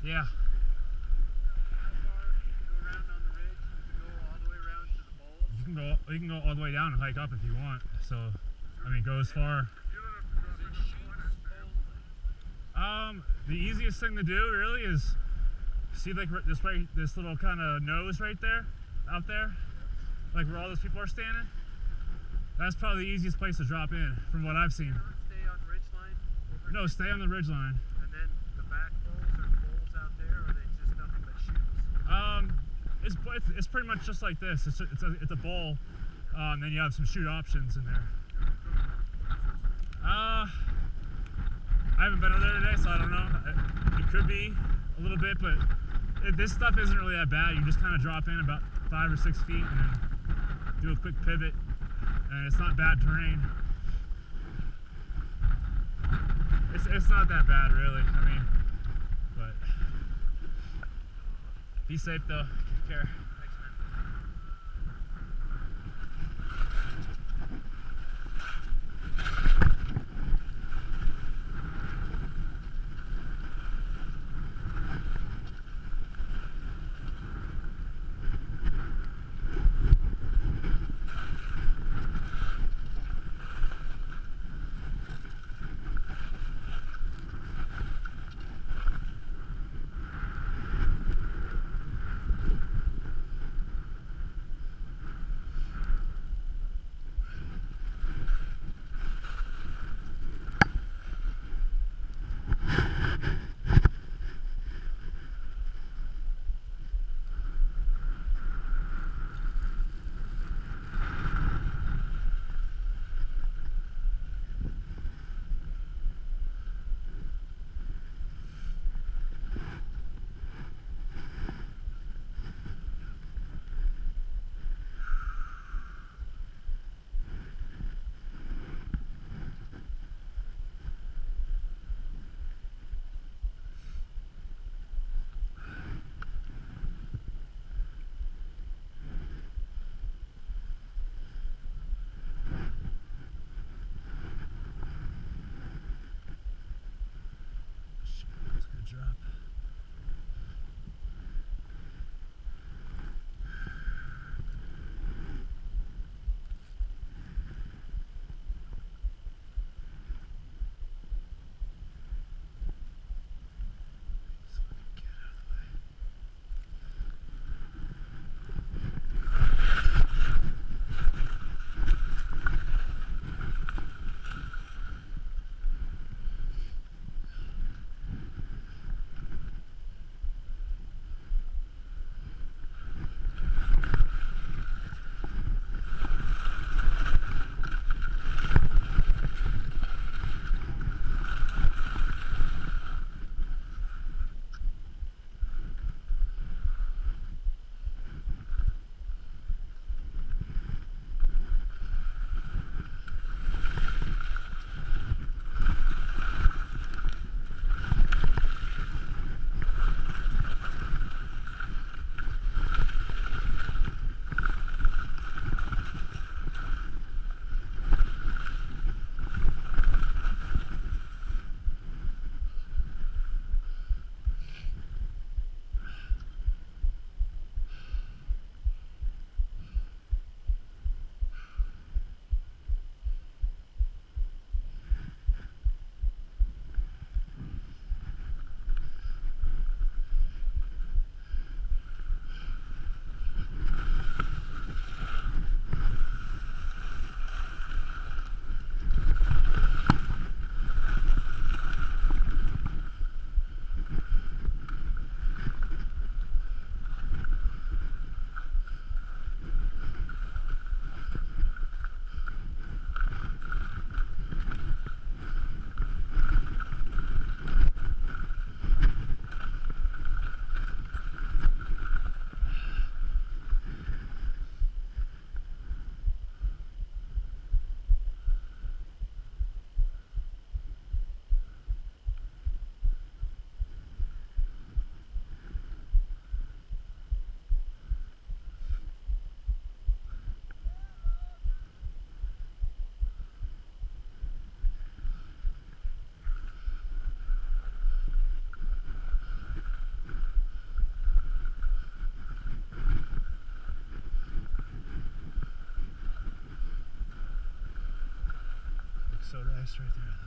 Yeah. How far go around on the ridge? Does it go all the way around to the bowls? You can go all the way down and hike up if you want. So, I mean, go as far. The easiest thing to do really is see like this little kind of nose right there, out there, like where all those people are standing. That's probably the easiest place to drop in, from what I've seen. Stay on the ridge line? No, stay on the ridge line. And then the back bowls are bowls out there, or are they just nothing but chutes? It's pretty much just like this. It's a bowl, and then you have some chute options in there. I haven't been over there today, so I don't know. It could be a little bit, but this stuff isn't really that bad. You just kind of drop in about 5 or 6 feet and then do a quick pivot, and it's not bad terrain. It's not that bad, really. I mean, but be safe though. Take care. Thanks, man. soda ice right there.